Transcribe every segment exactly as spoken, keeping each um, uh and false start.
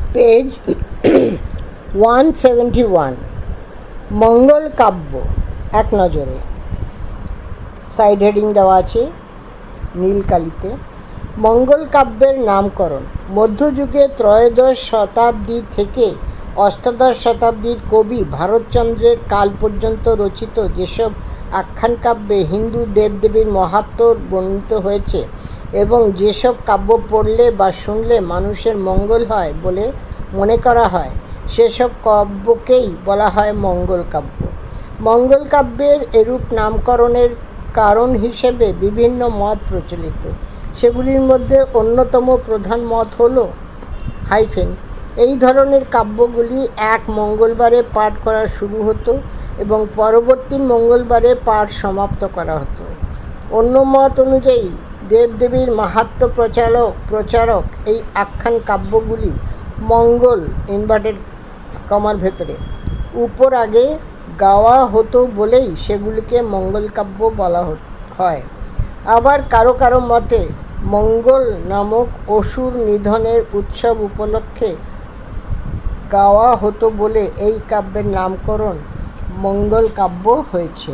Page one seventy one. মঙ্গল কাব্য এক নজরে। সাইড হেডিং দেওয়া আছে নীল কালিতে। মঙ্গল কাব্যের নামকরণ মধ্যযুগে ত্রয়োদশ শতাব্দী থেকে অষ্টাদশ শতাব্দীর কবি ভারতচন্দ্রের কাল পর্যন্ত রচিত যেসব আখ্যান কাব্যে হিন্দু দেবদেবীর মাহাত্ম্য বর্ণিত হয়েছে এবং যেসব কাব্য পড়লে বা শুনলে মানুষের মঙ্গল হয় বলে মনে করা হয় সেসব কাব্যকেই বলা হয় মঙ্গল কাব্য। মঙ্গল কাব্যের এরূপ নামকরণের কারণ হিসেবে বিভিন্ন মত প্রচলিত। সেগুলির মধ্যে অন্যতম প্রধান মত হল হাইফেন এই ধরনের কাব্যগুলি এক মঙ্গলবারে পাঠ করা শুরু হতো এবং পরবর্তী মঙ্গলবারে পাঠ সমাপ্ত করা হতো। অন্য মত অনুযায়ী দেবদেবীর মাহাত্ম্য প্রচারক প্রচারক এই আখ্যান কাব্যগুলি মঙ্গল ইনভার্টেড কমার ভেতরে উপর আগে গাওয়া হতো বলেই সেগুলিকে মঙ্গল কাব্য বলা হয়। আবার কারো কারো মতে মঙ্গল নামক অসুর নিধনের উৎসব উপলক্ষে গাওয়া হতো বলে এই কাব্যের নামকরণ মঙ্গল কাব্য হয়েছে।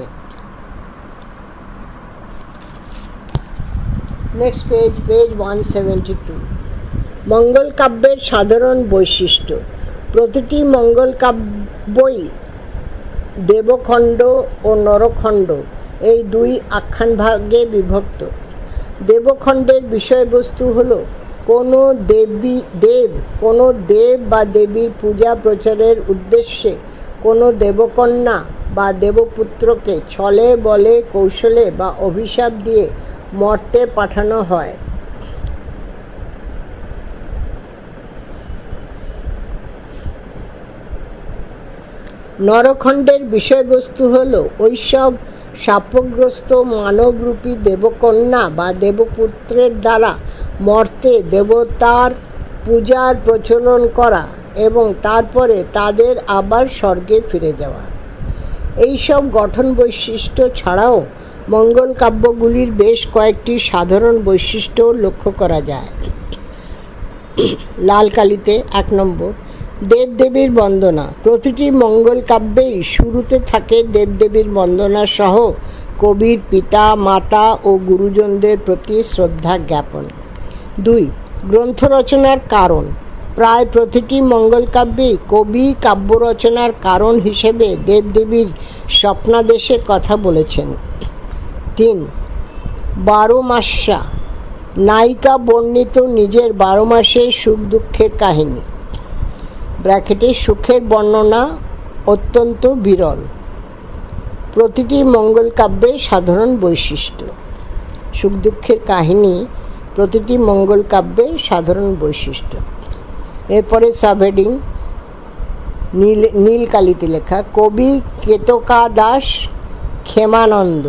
Next page page one seventy two. মঙ্গল কাব্যের সাধারণ বৈশিষ্ট্য। প্রতিটি মঙ্গল কাব্যই দেবখণ্ড ও নরখণ্ড এই দুই আখ্যান ভাগে বিভক্ত। দেবখণ্ডের বিষয়বস্তু হল কোনো দেবী দেব কোনো দেব বা দেবীর পূজা প্রচারের উদ্দেশ্যে কোনো দেবকন্যা বা দেবপুত্রকে ছলে বলে কৌশলে বা অভিশাপ দিয়ে মর্তে পাঠানো হয়। নরখণ্ডের বিষয়বস্তু হল ওইসব শাপগ্রস্ত মানবরূপী দেবকন্যা বা দেবপুত্রের দ্বারা মর্তে দেবতার পূজার প্রচলন করা এবং তারপরে তাদের আবার স্বর্গে ফিরে যাওয়া। এইসব গঠন বৈশিষ্ট্য ছাড়াও মঙ্গল কাব্যগুলির বেশ কয়েকটি সাধারণ বৈশিষ্ট্য লক্ষ্য করা যায়। লাল কালিতে এক নম্বর, দেবদেবীর বন্দনা। প্রতিটি মঙ্গল কাব্যেই শুরুতে থাকে দেবদেবীর বন্দনা সহ কবির পিতা মাতা ও গুরুজনদের প্রতি শ্রদ্ধা জ্ঞাপন। দুই, গ্রন্থ রচনার কারণ। প্রায় প্রতিটি মঙ্গল কাব্যেই কবি কাব্য রচনার কারণ হিসেবে দেবদেবীর স্বপ্নাদেশের কথা বলেছেন। তিন, বারো মাস্যা। নায়িকা বর্ণিত নিজের বারো মাসের সুখ দুঃখের কাহিনী। ব্র্যাকেটে সুখের বর্ণনা অত্যন্ত বিরল। প্রতিটি মঙ্গল কাব্যের সাধারণ বৈশিষ্ট্য। সুখ দুঃখের কাহিনী প্রতিটি মঙ্গল কাব্যের সাধারণ বৈশিষ্ট্য। এরপরে সাবহেডিং নীল নীল কালিতে লেখা, কবি কেতকা দাস ক্ষেমানন্দ।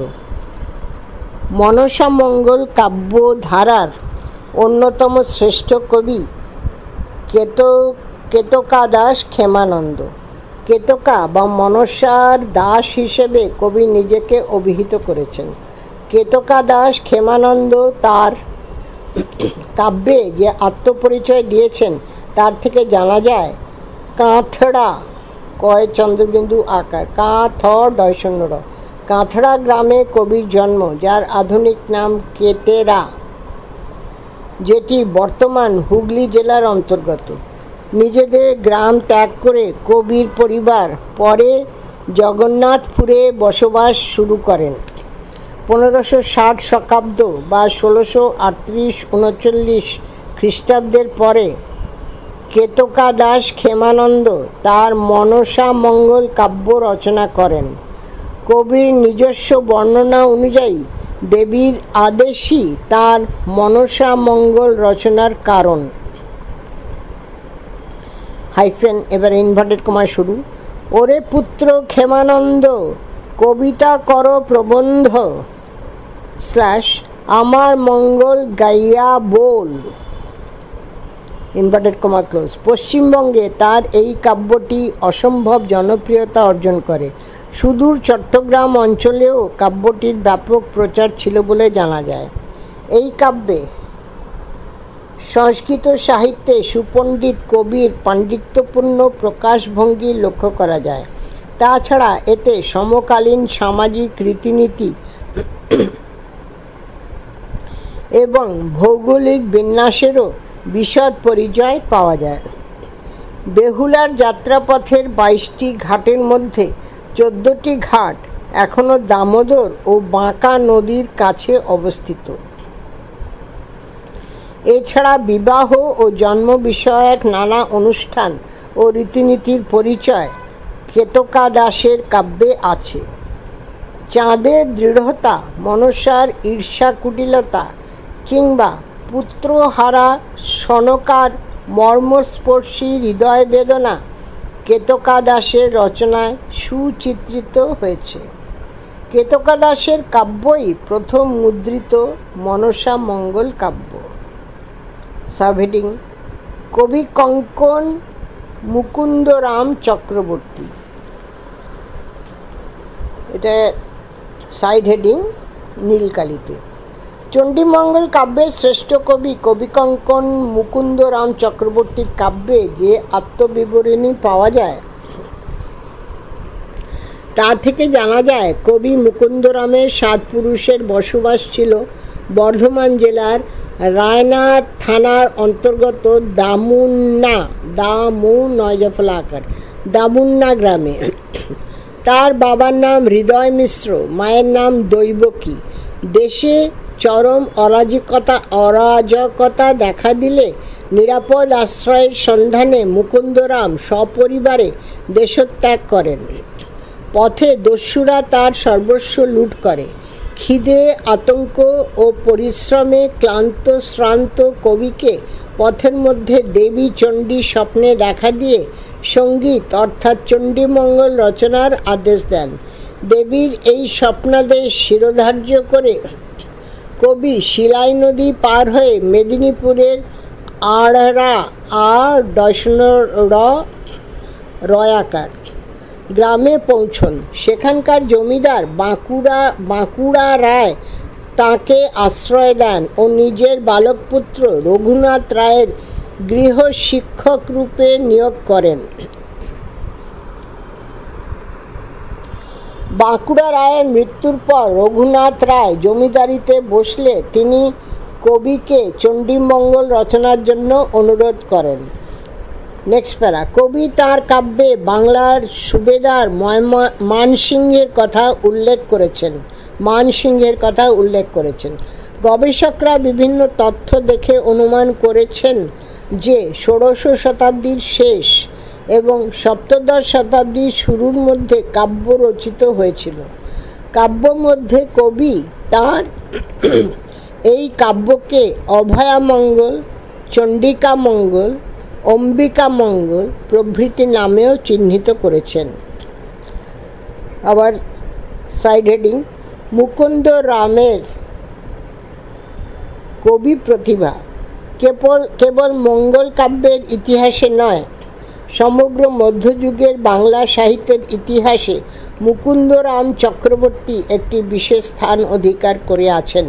মনসা মঙ্গল কাব্য ধারার অন্যতম শ্রেষ্ঠ কবি কেত কেতকা দাস ক্ষেমানন্দ। কেতকা বা মনসার দাস হিসেবে কবি নিজেকে অভিহিত করেছেন। কেতকা দাস ক্ষেমানন্দ তার কাব্যে যে আত্মপরিচয় দিয়েছেন তার থেকে জানা যায় কাঁথড়া কয় চন্দ্রবিন্দু আকার কাঁ থ ডয় শূন্য র কাঁথড়া গ্রামে কবির জন্ম, যার আধুনিক নাম কেতেরা, যেটি বর্তমান হুগলি জেলার অন্তর্গত। নিজেদের গ্রাম ত্যাগ করে কবির পরিবার পরে জগন্নাথপুরে বসবাস শুরু করেন। পনেরোশো ষাট শকাব্দ বা ষোলোশো আটত্রিশ উনচল্লিশ খ্রিস্টাব্দের পরে কেতকা দাস ক্ষেমানন্দ তার মনসা মঙ্গল কাব্য রচনা করেন। কবির নিজস্ব বর্ণনা অনুযায়ী দেবীর আদেশই তার মনসা মঙ্গল রচনার কারণ। হাইফেন এবার ইনভার্টেড কমা শুরু। ওরে পুত্র ক্ষেমানন্দ কবিতা কর প্রবন্ধ স্ল্যাশ আমার মঙ্গল গাইয়া বল ইনভার্টেড কমা ক্লোজ। পশ্চিমবঙ্গে তার এই কাব্যটি অসম্ভব জনপ্রিয়তা অর্জন করে। সুদূর চট্টগ্রাম অঞ্চলেও কাব্যটির ব্যাপক প্রচার ছিল বলে জানা যায়। এই কাব্যে সংস্কৃত সাহিত্যে সুপণ্ডিত কবির পাণ্ডিত্যপূর্ণ প্রকাশভঙ্গি লক্ষ্য করা যায়। তাছাড়া এতে সমকালীন সামাজিক রীতিনীতি এবং ভৌগোলিক বিন্যাসেরও বিশদ পরিচয় পাওয়া যায়। বেহুলার যাত্রাপথের বাইশটি ঘাটের মধ্যে চোদ্দোটি ঘাট এখনও দামোদর ও বাঁকা নদীর কাছে অবস্থিত। এছাড়া বিবাহ ও জন্ম বিষয়ক নানা অনুষ্ঠান ও রীতিনীতির পরিচয় কেতকা দাসের কাব্যে আছে। চাঁদের দৃঢ়তা, মনসার ঈর্ষা কুটিলতা কিংবা পুত্রহারা সনকার মর্মস্পর্শী হৃদয় বেদনা কেতকা দাসের রচনায় সুচিত্রিত হয়েছে। কেতকা দাসের কাব্যই প্রথম মুদ্রিত মনসা মঙ্গল কাব্য। সাবহেডিং: কবি কঙ্কন মুকুন্দরাম চক্রবর্তী। এটা সাইড হেডিং নীলকালিতে। চণ্ডীমঙ্গল কাব্যের শ্রেষ্ঠ কবি কবি কঙ্কন মুকুন্দরাম চক্রবর্তীর কাব্যে যে আত্মবিবরণী পাওয়া যায় তা থেকে জানা যায় কবি মুকুন্দরামের সাত পুরুষের বসবাস ছিল বর্ধমান জেলার রায়নার থানার অন্তর্গত দামুন্না দামু নয় জফলা আকার দামুন্না গ্রামে। তার বাবার নাম হৃদয় মিশ্র, মায়ের নাম দৈবকী। দেশে চরম অরাজকতা অরাজকতা দেখা দিলে নিরাপদ আশ্রয়ের সন্ধানে মুকুন্দরাম সপরিবারে দেশত্যাগ করেন। পথে দস্যুরা তার সর্বস্ব লুট করে। খিদে, আতঙ্ক ও পরিশ্রমে ক্লান্ত শ্রান্ত কবিকে পথের মধ্যে দেবী চণ্ডী স্বপ্নে দেখা দিয়ে সঙ্গীত অর্থাৎ চণ্ডীমঙ্গল রচনার আদেশ দেন। দেবীর এই স্বপ্নাদেশ শিরোধার্য করে কবি শিলাই নদী পার হয়ে মেদিনীপুরের আড়রা আর দর্শন র রয়াকার গ্রামে পৌঁছন। সেখানকার জমিদার বাঁকুড়া বাঁকুড়া রায় তাঁকে আশ্রয় দেন ও নিজের বালকপুত্র রঘুনাথ রায়ের গৃহ শিক্ষক রূপে নিয়োগ করেন। বাঁকুড়া রায়ের মৃত্যুর পর রঘুনাথ রায় জমিদারিতে বসলে তিনি কবিকে চণ্ডীমঙ্গল রচনার জন্য অনুরোধ করেন। নেক্সট প্যারা। কবি তাঁর কাব্যে বাংলার সুবেদার মানসিংহের কথা উল্লেখ করেছেন মানসিংহের কথা উল্লেখ করেছেন গবেষকরা বিভিন্ন তথ্য দেখে অনুমান করেছেন যে ষোড়শ শতাব্দীর শেষ এবং সপ্তদশ শতাব্দীর শুরুর মধ্যে কাব্য রচিত হয়েছিল। কাব্য মধ্যে কবি তাঁর এই কাব্যকে অভয়ামঙ্গল, চণ্ডিকামঙ্গল, অম্বিকামঙ্গল প্রভৃতি নামেও চিহ্নিত করেছেন। আবার সাইড হেডিং: মুকুন্দরামের কবি প্রতিভা কেবল কেবল মঙ্গল কাব্যের ইতিহাসে নয়, সমগ্র মধ্যযুগের বাংলা সাহিত্যের ইতিহাসে মুকুন্দরাম চক্রবর্তী একটি বিশেষ স্থান অধিকার করে আছেন।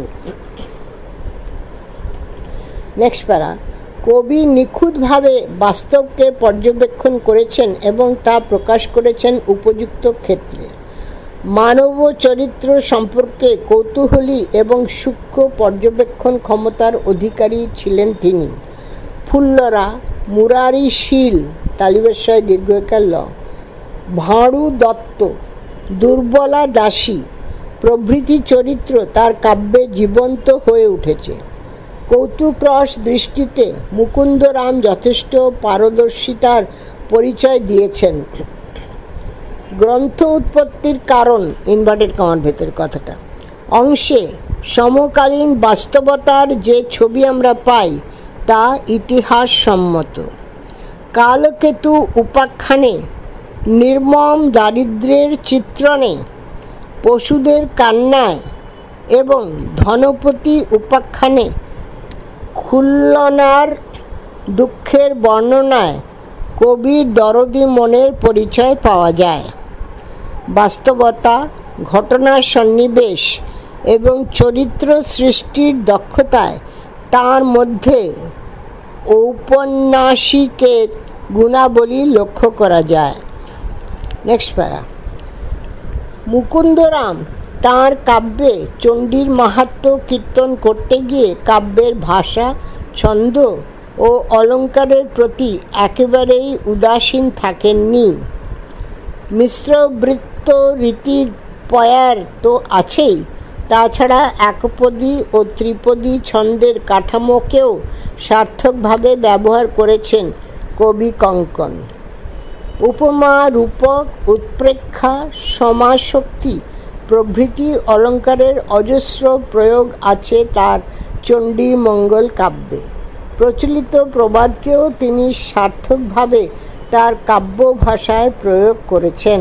নেক্সট প্যারা। কবি নিখুঁতভাবে বাস্তবকে পর্যবেক্ষণ করেছেন এবং তা প্রকাশ করেছেন উপযুক্ত ক্ষেত্রে। মানব চরিত্র সম্পর্কে কৌতূহলী এবং সূক্ষ্ম পর্যবেক্ষণ ক্ষমতার অধিকারী ছিলেন তিনি। ফুল্লরা, মুরারি শীল তালিবেশ্বয় দীর্ঘকাল ল, ভাঁড়ু দত্ত, দুর্বলা দাসী প্রভৃতি চরিত্র তার কাব্যে জীবন্ত হয়ে উঠেছে। কৌতুকরস দৃষ্টিতে মুকুন্দরাম যথেষ্ট পারদর্শিতার পরিচয় দিয়েছেন। গ্রন্থ উৎপত্তির কারণ ইনভার্টেড কমার ভেতর কথাটা অংশে সমকালীন বাস্তবতার যে ছবি আমরা পাই তা ইতিহাস সম্মত। কালকেতু উপাখ্যানে নির্মম দারিদ্র্যের চিত্রণে, পশুদের কান্নায় এবং ধনপতি উপাখ্যানে খুলনার দুঃখের বর্ণনায় কবির দরদি মনের পরিচয় পাওয়া যায়। বাস্তবতা, ঘটনার সন্নিবেশ এবং চরিত্র সৃষ্টির দক্ষতায় তার মধ্যে ঔপন্যাসিকের গুণাবলী লক্ষ্য করা যায়। নেক্সট প্যারা। মুকুন্দরাম তাঁর কাব্যে চণ্ডীর মাহাত্ম্য কীর্তন করতে গিয়ে কাব্যের ভাষা, ছন্দ ও অলঙ্কারের প্রতি একেবারেই উদাসীন থাকেননি। মিশ্রবৃত্ত রীতির পয়ার তো আছেই, তাছাড়া একপদী ও ত্রিপদী ছন্দের কাঠামোকেও সার্থকভাবে ব্যবহার করেছেন কবি কঙ্কন। উপমা, রূপক, উৎপ্রেক্ষা, সমাশক্তি প্রভৃতি অলঙ্কারের অজস্র প্রয়োগ আছে তার চণ্ডী মঙ্গল কাব্যে। প্রচলিত প্রবাদকেও তিনি সার্থকভাবে তার কাব্য ভাষায় প্রয়োগ করেছেন।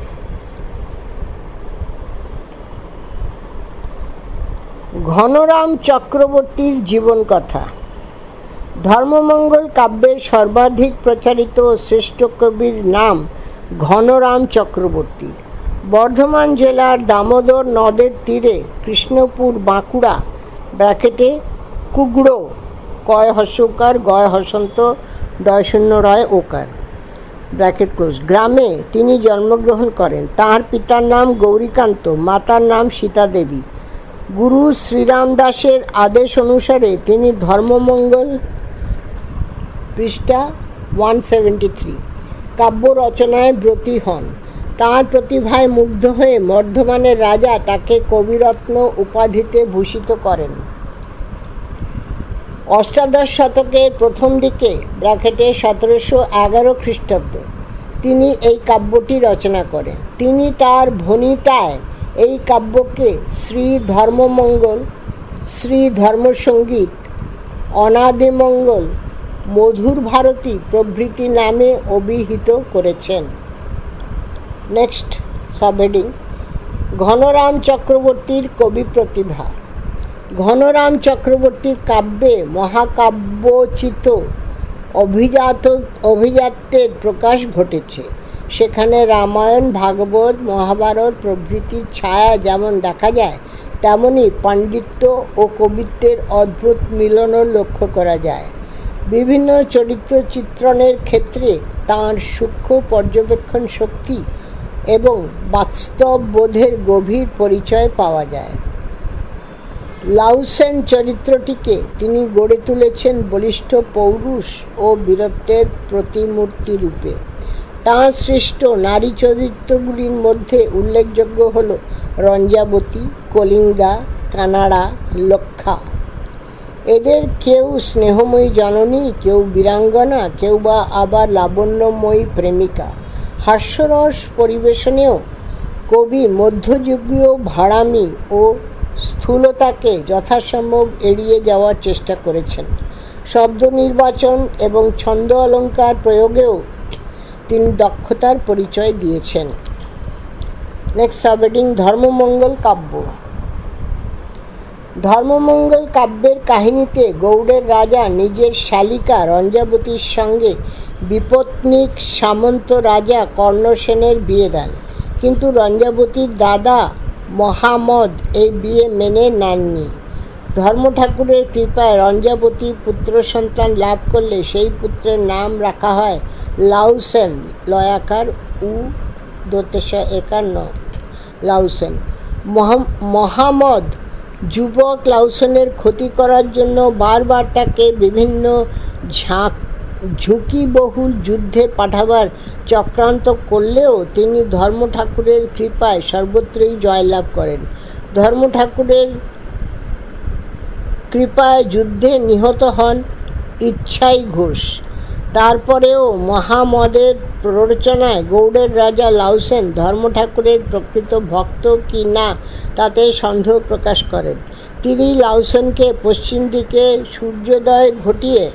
ঘনরাম চক্রবর্তীর জীবন কথা। ধর্মমঙ্গল কাব্যের সর্বাধিক প্রচারিত শ্রেষ্ঠ কবির নাম ঘনরাম চক্রবর্তী। বর্ধমান জেলার দামোদর নদের তীরে কৃষ্ণপুর, বাঁকুড়া ব্র্যাকেটে কুগড়ো, কয় হস্যকার, গয় হসন্ত, ডয় শূন্য রয় ওকার ব্র্যাকেট ক্লোজ গ্রামে তিনি জন্মগ্রহণ করেন। তাঁর পিতার নাম গৌরীকান্ত, মাতার নাম সীতা দেবী। গুরু শ্রীরাম দাসের আদেশ অনুসারে তিনি ধর্মমঙ্গল পৃষ্ঠা ওয়ান সেভেন্টি থ্রি কাব্য রচনায় ব্রতী হন। তাঁর প্রতিভায় মুগ্ধ হয়ে বর্ধমানের রাজা তাকে কবিরত্ন উপাধিতে ভূষিত করেন। অষ্টাদশ শতকের প্রথম দিকে ব্র্যাকেটে সতেরোশো এগারো খ্রিস্টাব্দ তিনি এই কাব্যটি রচনা করেন। তিনি তাঁর ভণিতায় এই কাব্যকে শ্রী ধর্মমঙ্গল, শ্রী ধর্মসঙ্গীত, অনাদিমঙ্গল, মধুর ভারতী প্রভৃতি নামে অভিহিত করেছেন। Next subheading. ঘনরাম চক্রবর্তীর কবি প্রতিভা। ঘনরাম চক্রবর্তীর কাব্যে মহাকাব্যচিত অভিজাত অভিজাত্যের প্রকাশ ঘটেছে। সেখানে রামায়ণ, ভাগবত, মহাভারত প্রভৃতির ছায়া যেমন দেখা যায়, তেমনি পাণ্ডিত্য ও কবিত্বের অদ্ভুত মিলনও লক্ষ্য করা যায়। বিভিন্ন চরিত্র চিত্রণের ক্ষেত্রে তাঁর সূক্ষ্ম পর্যবেক্ষণ শক্তি এবং বাস্তব বোধের গভীর পরিচয় পাওয়া যায়। লাউসেন চরিত্রটিকে তিনি গড়ে তুলেছেন বলিষ্ঠ পৌরুষ ও বীরত্বের প্রতিমূর্তি রূপে। তাঁর সৃষ্ট নারী চরিত্রগুলির মধ্যে উল্লেখযোগ্য হল রঞ্জাবতী, কলিঙ্গা, কানাড়া, লক্ষা। এদের কেউ স্নেহময়ী জননী, কেউ বীরাঙ্গনা, কেউ বা আবার লাবণ্যময়ী প্রেমিকা। হাস্যরস পরিবেশনেও কবি মধ্যযুগীয় ভাড়ামি ও স্থূলতাকে যথাসম্ভব এড়িয়ে যাওয়ার চেষ্টা করেছেন। শব্দ নির্বাচন এবং ছন্দ অলঙ্কার প্রয়োগেও তিনি দক্ষতার পরিচয় দিয়েছেন। Next subheading. ধর্মমঙ্গল কাব্য। ধর্মমঙ্গল কাব্যের কাহিনীতে গৌড়ের রাজা নিজের শালিকা রঞ্জাবতীর সঙ্গে বিপত্নিক সামন্ত রাজা কর্ণসেনের বিয়ে দেন, কিন্তু রঞ্জাবতীর দাদা মহামদ এই বিয়ে মেনে নেননি। ধর্ম ঠাকুরের কৃপায় রঞ্জাবতী পুত্র সন্তান লাভ করলে সেই পুত্রের নাম রাখা হয় লাউসেন, লয়াকার উ দোতেশ একার ন লাউসেন। মহামদ যুবক লাউসেনের ক্ষতি করার জন্য বারবার তাকে বিভিন্ন ঝাঁক ঝুঁকিবহুল যুদ্ধে পাঠাবার চক্রান্ত করলেও তিনি ধর্ম ঠাকুরের কৃপায় সর্বত্রই জয়লাভ করেন। ধর্ম ঠাকুরের কৃপায় যুদ্ধে নিহত হন ইচ্ছাই ঘোষ। তারপরেও মহামদের প্ররোচনায় গৌড়ের রাজা লাউসেন ধর্ম ঠাকুরের প্রকৃত ভক্ত কি না তাতে সন্দেহ প্রকাশ করেন। তিনি লাউসেনকে পশ্চিম দিকে সূর্যোদয় ঘটিয়ে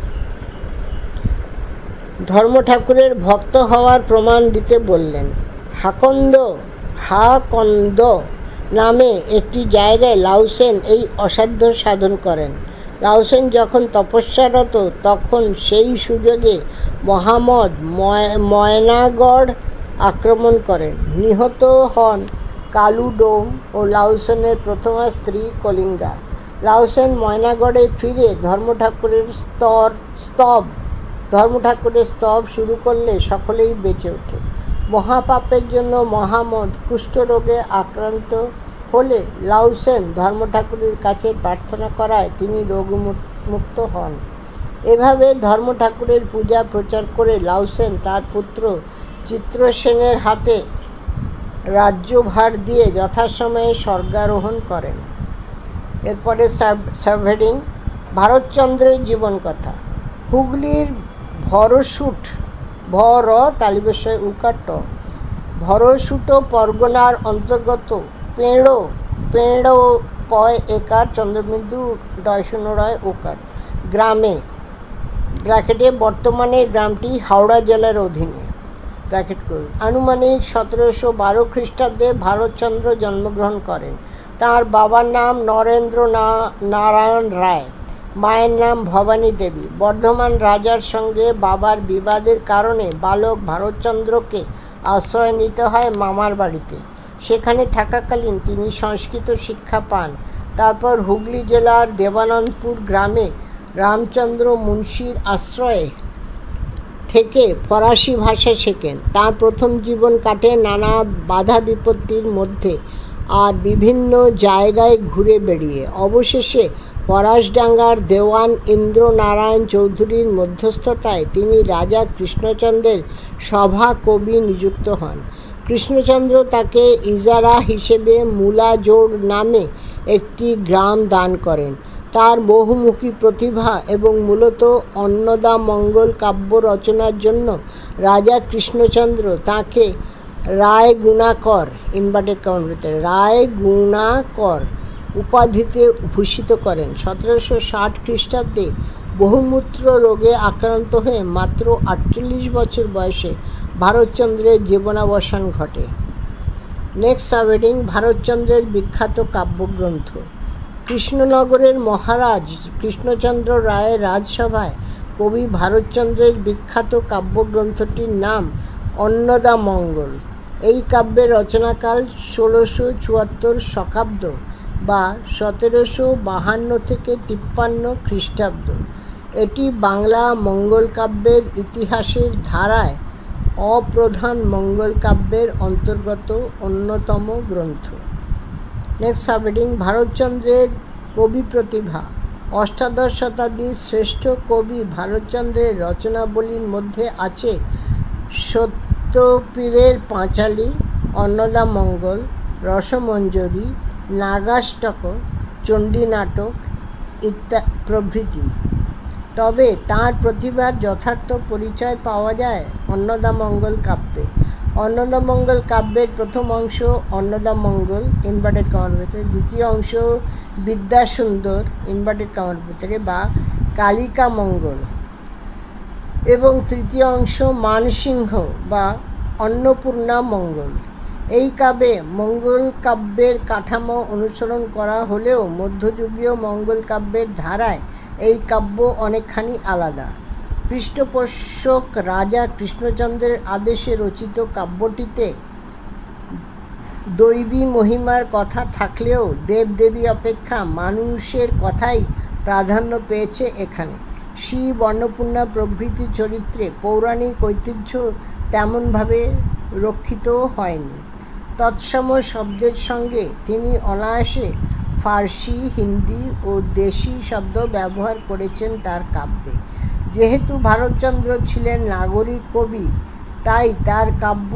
ধর্ম ঠাকুরের ভক্ত হওয়ার প্রমাণ দিতে বললেন। হাকন্দ হাকন্দ নামে একটি জায়গায় লাউসেন এই অসাধ্য সাধন করেন। লাউসেন যখন তপস্যারত তখন সেই সুযোগে মহামদ ময়নাগড় আক্রমণ করেন। নিহত হন কালুডোম ও লাউসেনের প্রথমা স্ত্রী কলিঙ্গা। লাউসেন ময়নাগড়ে ফিরে ধর্ম ঠাকুরের স্তর স্তব ধর্ম ঠাকুরের স্তব শুরু করলে সকলেই বেঁচে ওঠে। মহাপাপের জন্য মহামদ কুষ্ঠরোগে আক্রান্ত হলে লাউসেন ধর্ম ঠাকুরের কাছে প্রার্থনা করায় তিনি রোগমুক্ত হন। এভাবে ধর্ম ঠাকুরের পূজা প্রচার করে লাউসেন তার পুত্র চিত্রসেনের হাতে রাজ্যভার দিয়ে যথাসময়ে স্বর্গারোহণ করেন। এরপরে সাবহেডিং ভারতচন্দ্রের জীবনকথা। হুগলির ভরসুট ভর তালিবস্বয় উকাট ভরসুট পরগনার অন্তর্গত পেঁড়ো পেঁড়ো পয় একার চন্দ্রবিন্দু ডয় শূন্য রয় ওকার গ্রামে ব্র্যাকেটে বর্তমানে গ্রামটি হাওড়া জেলার অধীনে ব্র্যাকেট করে আনুমানিক সতেরোশো বারো খ্রিস্টাব্দে ভারতচন্দ্র জন্মগ্রহণ করেন। তার বাবার নাম নরেন্দ্র নারায়ণ রায়, মায়ের নাম ভবানী দেবী। বর্ধমান রাজার সঙ্গে বাবার বিবাদের কারণে বালক ভারতচন্দ্রকে আশ্রয় নিতে হয় মামার বাড়িতে। সেখানে থাকাকালীন তিনি সংস্কৃত শিক্ষা পান। তারপর হুগলি জেলার দেবানন্দপুর গ্রামে রামচন্দ্র মুন্সির আশ্রয়ে থেকে ফরাসি ভাষা শেখেন। তার প্রথম জীবন কাটে নানা বাধা বিপত্তির মধ্যে আর বিভিন্ন জায়গায় ঘুরে বেড়িয়ে। অবশেষে পলাশডাঙ্গার দেওয়ান ইন্দ্রনারায়ণ চৌধুরীর মধ্যস্থতায় তিনি রাজা কৃষ্ণচন্দ্রের সভা কবি নিযুক্ত হন। কৃষ্ণচন্দ্র তাকে ইজারা হিসেবে মুলাজোড় নামে একটি গ্রাম দান করেন। তার বহুমুখী প্রতিভা এবং মূলত অন্নদামঙ্গল কাব্য রচনার জন্য রাজা কৃষ্ণচন্দ্র তাঁকে রায় গুণাকর ইনভার্টেড কমাতে রায় গুণাকর উপাধিতে ভূষিত করেন। সতেরোশো ষাট খ্রিস্টাব্দে বহুমূত্র রোগে আক্রান্ত হয়ে মাত্র আটচল্লিশ বছর বয়সে ভারতচন্দ্রের জীবনাবসান ঘটে। নেক্সট সাবহেডিং ভারতচন্দ্রের বিখ্যাত কাব্যগ্রন্থ। কৃষ্ণনগরের মহারাজ কৃষ্ণচন্দ্র রায়ের রাজসভায় কবি ভারতচন্দ্রের বিখ্যাত কাব্যগ্রন্থটির নাম অন্নদামঙ্গল। এই কাব্যের রচনাকাল ষোলোশো চুয়াত্তর শকাব্দ বা সতেরোশো বাহান্ন থেকে তিপ্পান্ন খ্রিস্টাব্দ। এটি বাংলা মঙ্গল কাব্যের ইতিহাসের ধারায় অপ্রধান মঙ্গল কাব্যের অন্তর্গত অন্যতম গ্রন্থ। নেক্সট সাবহেডিং ভারতচন্দ্রের কবি প্রতিভা। অষ্টাদশ শতাব্দীর শ্রেষ্ঠ কবি ভারতচন্দ্রের রচনাবলীর মধ্যে আছে সত্যপীরের পাঁচালী, অন্নদামঙ্গল, রসমঞ্জরি, নাগাষ্টক, চণ্ডী নাটক ইত্যাদি প্রভৃতি। তবে তাঁর প্রতিভার যথার্থ পরিচয় পাওয়া যায় অন্নদামঙ্গল কাব্যে। অন্নদামঙ্গল কাব্যের প্রথম অংশ অন্নদামঙ্গল ইনভার্টেড কমার ভিতরে, দ্বিতীয় অংশ বিদ্যাসুন্দর ইনভার্টেড কমার ভিতরে বা কালিকা মঙ্গল এবং তৃতীয় অংশ মানসিংহ বা অন্নপূর্ণা মঙ্গল। এই কাব্যে মঙ্গল কাব্যের কাঠামো অনুসরণ করা হলেও মধ্যযুগীয় মঙ্গল কাব্যের ধারায় এই কাব্য অনেকখানি আলাদা। পৃষ্ঠপোষক রাজা কৃষ্ণচন্দ্রের আদেশে রচিত কাব্যটিতে দৈবী মহিমার কথা থাকলেও দেবদেবী অপেক্ষা মানুষের কথাই প্রাধান্য পেয়েছে এখানে। শিব, অন্নপূর্ণা প্রভৃতি চরিত্রে পৌরাণিক ঐতিহ্য তেমনভাবে রক্ষিত হয়নি। তৎসম শব্দের সঙ্গে তিনি অনায়াসে ফার্সি, হিন্দি ও দেশি শব্দ ব্যবহার করেছেন তার কাব্যে। যেহেতু ভারতচন্দ্র ছিলেন নাগরিক কবি, তাই তার কাব্য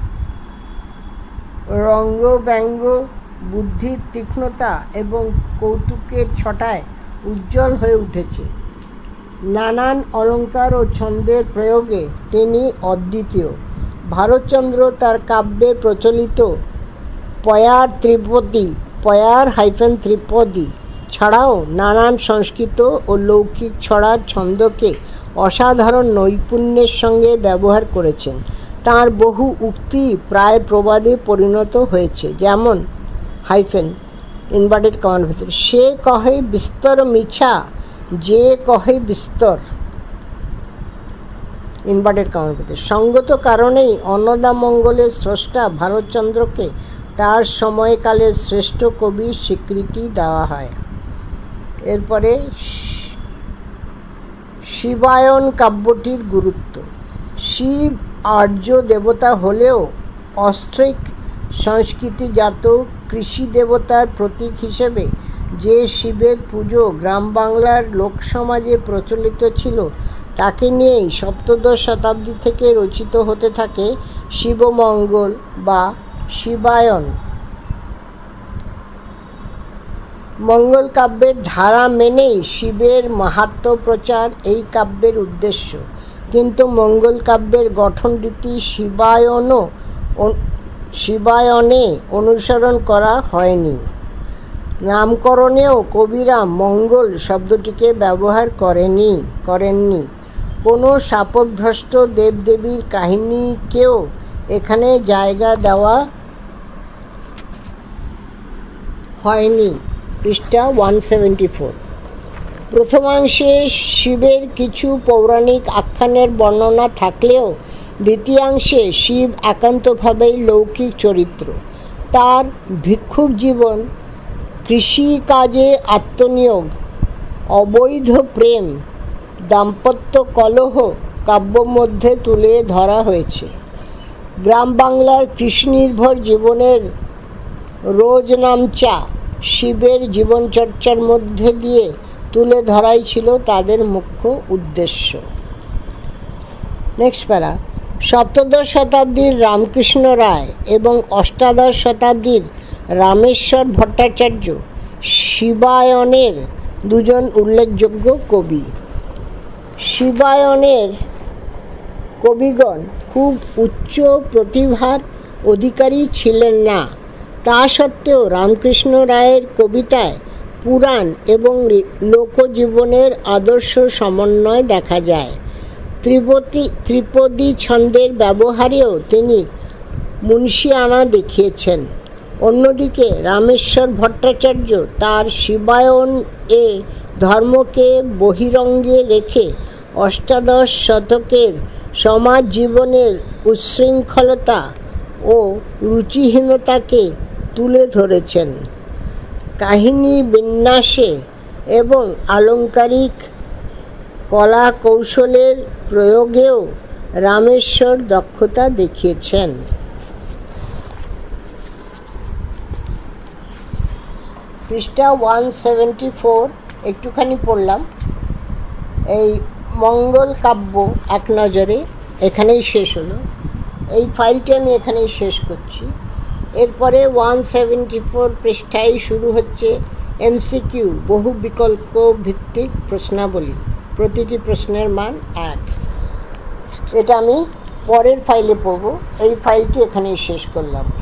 রঙ্গ ব্যঙ্গ, বুদ্ধির তীক্ষ্ণতা এবং কৌতুকের ছটায় উজ্জ্বল হয়ে উঠেছে। নানান অলঙ্কার ও ছন্দের প্রয়োগে তিনি অদ্বিতীয়। ভারতচন্দ্র তার কাব্যে প্রচলিত পয়ার ত্রিপদী পয়ার হাইফেন ত্রিপদী ছাড়াও নানান সংস্কৃত ও লৌকিক ছড়ার ছন্দকে অসাধারণ নৈপুণ্যের সঙ্গে ব্যবহার করেছেন। তাঁর বহু উক্তি প্রায় প্রবাদে পরিণত হয়েছে, যেমন হাইফেন ইনভার্টেড কমার ভিতরে সে কহে বিস্তর মিছা, যে কহে বিস্তর ইনভার্টেড কমার ভিতরে। সঙ্গত কারণেই অন্নদামঙ্গলের স্রষ্টা ভারতচন্দ্রকে তার সময়কালের শ্রেষ্ঠ কবির স্বীকৃতি দেওয়া হয়। এরপরে শিবায়ন কাব্যটির গুরুত্ব। শিব আর্য দেবতা হলেও অস্ট্রিক সংস্কৃতিজাত কৃষি দেবতার প্রতীক হিসেবে যে শিবের পুজো গ্রাম বাংলার লোকসমাজে প্রচলিত ছিল তাকে নিয়েই সপ্তদশ শতাব্দী থেকে রচিত হতে থাকে শিবমঙ্গল বা শিবায়ন। মঙ্গল কাব্যের ধারা মেনেই শিবের মাহাত্ম্য প্রচার এই কাব্যের উদ্দেশ্য, কিন্তু মঙ্গল কাব্যের গঠন রীতি শিবায়নও শিবায়নে অনুসরণ করা হয়নি। নামকরণেও কবিরা মঙ্গল শব্দটিকে ব্যবহার করেনি করেননি কোনো শাপগ্রস্ত দেবদেবীর কাহিনীকেও এখানে জায়গা দেওয়া হয়নি। পৃষ্ঠা ওয়ান সেভেন্টি ফোর। প্রথমাংশে শিবের কিছু পৌরাণিক আখ্যানের বর্ণনা থাকলেও দ্বিতীয়াংশে শিব একান্তভাবেই লৌকিক চরিত্র। তার ভিক্ষুক জীবন, কৃষিকাজে আত্মনিয়োগ, অবৈধ প্রেম, দাম্পত্য কলহ কাব্য মধ্যে তুলে ধরা হয়েছে। গ্রাম বাংলার কৃষিনির্ভর জীবনের রোজনামচা শিবের জীবনচর্চার মধ্যে দিয়ে তুলে ধরাই ছিল তাদের মুখ্য উদ্দেশ্য। নেক্সট প্যারা। সপ্তদশ শতাব্দীর রামকৃষ্ণ রায় এবং অষ্টাদশ শতাব্দীর রামেশ্বর ভট্টাচার্য শিবায়নের দুজন উল্লেখযোগ্য কবি। শিবায়নের কবিগণ খুব উচ্চ প্রতিভার অধিকারী ছিলেন না। তা সত্ত্বেও রামকৃষ্ণ রায়ের কবিতায় পুরাণ এবং লোকজীবনের আদর্শ সমন্বয় দেখা যায়। ত্রিপদী ত্রিপদী ছন্দের ব্যবহারেও তিনি মুন্সিয়ানা দেখিয়েছেন। অন্যদিকে রামেশ্বর ভট্টাচার্য তার শিবায়ন এ ধর্মকে বহিরঙ্গে রেখে অষ্টাদশ শতকের সমাজ জীবনের উচ্ছৃঙ্খলতা ও রুচিহীনতাকে তুলে ধরেছেন। কাহিনী বিন্যাসে এবং আলংকারিক কলা কৌশলের প্রয়োগেও রামেশ্বর দক্ষতা দেখিয়েছেন। পৃষ্ঠা ওয়ান সেভেন্টি ফোর একটুখানি পড়লাম। এই মঙ্গল কাব্য এক নজরে এখানেই শেষ হলো। এই ফাইলটি আমি এখানেই শেষ করছি। এরপরে ওয়ান সেভেন্টি ফোর পৃষ্ঠায় শুরু হচ্ছে এমসিকিউ বহু বিকল্প ভিত্তিক প্রশ্নাবলী। প্রতিটি প্রশ্নের মান এক। এটা আমি পরের ফাইলে পড়ব। এই ফাইলটি এখানেই শেষ করলাম।